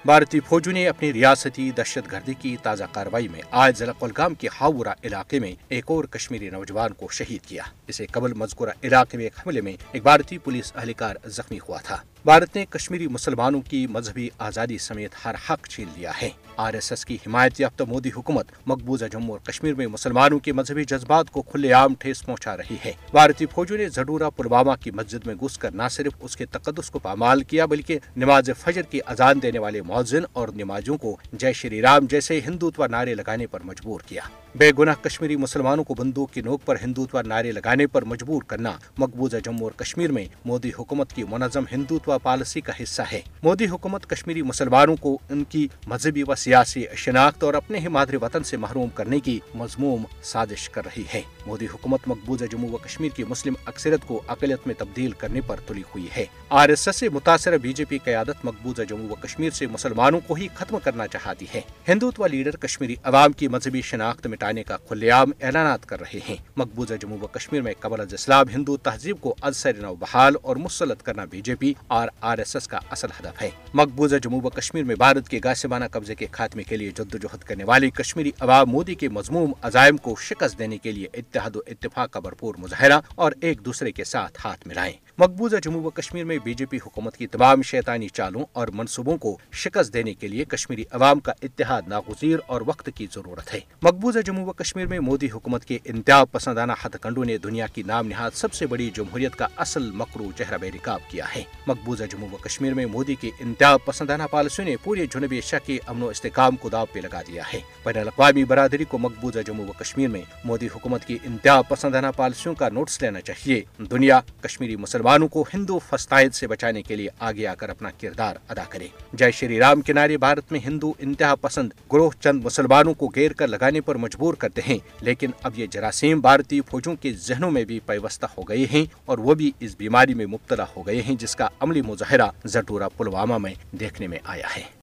بھارتی فوجوں نے اپنی ریاستی دہشت گردی کی تازہ کارروائی میں آج ضلع کولگام کے ہاورہ علاقے میں ایک اور کشمیری نوجوان کو شہید کیا۔ اسے قبل مذکورہ علاقے میں ایک حملے میں ایک بھارتی پولیس اہلکار زخمی ہوا تھا۔ بھارت نے کشمیری مسلمانوں کی مذہبی آزادی سمیت ہر حق چھین لیا ہے۔ RSS کی حمایت یافتہ مودی حکومت مقبوضہ جموں اور کشمیر میں مسلمانوں کے مذہبی جذبات کو کھلے عام ٹھیس پہنچا رہی ہے۔ بھارتی فوجوں نے زڈورہ پلوامہ کی مسجد میں گھس کر نہ صرف اس کے تقدس کو پامال کیا بلکہ نماز فجر کی اذان دینے والے مؤذن اور نمازیوں کو جے شری رام جیسے ہندوتوا نعرے لگانے پر مجبور کیا۔ بے گناہ کشمیری مسلمانوں کو بندوق کی نوک پر ہندوتوا نعرے لگانے پر مجبور کرنا مقبوضہ جموں اور کشمیر میں مودی حکومت کی منظم ہندوتوا پالیسی کا حصہ ہے۔ مودی حکومت کشمیری مسلمانوں کو ان کی مذہبی و سیاسی شناخت اور اپنے ہی مادری وطن سے محروم کرنے کی مذموم سازش کر رہی ہے۔ مودی حکومت مقبوضہ جموں و کشمیر کی مسلم اکثریت کو اقلیت میں تبدیل کرنے پر تلی ہوئی ہے۔ RSS سے متاثرہ BJP قیادت مقبوضہ جموں و کشمیر سے مسلمانوں کو ہی ختم کرنا چاہتی ہے۔ ہندوتوا لیڈر کشمیری عوام کی مذہبی شناخت مٹانے کا کھلے عام اعلانات کر رہے ہیں۔ مقبوضہ جموں و کشمیر میں قبل از اسلام ہندو تہذیب کو از سر نو بحال اور مسلط کرنا BJP اور RSS کا اصل ہدف ہے۔ مقبوضہ جموں و کشمیر میں بھارت کے غاصبانہ قبضے کے خاتمے کے لیے جدوجہد کرنے والی کشمیری عوام مودی کے مذموم عزائم کو شکست دینے کے لیے اتحاد و اتفاق کا بھرپور مظاہرہ اور ایک دوسرے کے ساتھ ہاتھ ملائیں۔ مقبوضہ جموں و کشمیر میں BJP حکومت کی تمام شیطانی چالوں اور منصوبوں کو شکست دینے کے لیے کشمیری عوام کا اتحاد ناگزیر اور وقت کی ضرورت ہے۔ مقبوضہ جموں و کشمیر میں مودی حکومت کے انتہا پسندانہ ہتھ کنڈوں نے دنیا کی نام نہاد سب سے بڑی جمہوریت کا اصل مکرو چہرہ بے نقاب کیا ہے۔ مقبوضہ جموں و کشمیر میں مودی کی انتہا پسندانہ پالیسیوں نے پورے جنوبی ایشیا کے امن و استحکام کو داو پہ لگا دیا ہے۔ بین الاقوامی برادری کو مقبوضہ جموں و کشمیر میں مودی حکومت کی انتہا پسندانہ پالیسیوں کا نوٹس لینا چاہیے۔ دنیا کشمیری مسلمانوں کو ہندو فسطائد سے بچانے کے لیے آگے آ کر اپنا کردار ادا کرے۔ جے شری رام کے نعرے بھارت میں ہندو انتہا پسند گروہ چند مسلمانوں کو گھیر کر لگانے پر مجبور کرتے ہیں، لیکن اب یہ جراثیم بھارتی فوجوں کے ذہنوں میں بھی پیوستہ ہو گئے ہیں اور وہ بھی اس بیماری میں مبتلا ہو گئے ہیں جس کا عملی مظاہرہ زڈورہ پلوامہ میں دیکھنے میں آیا ہے۔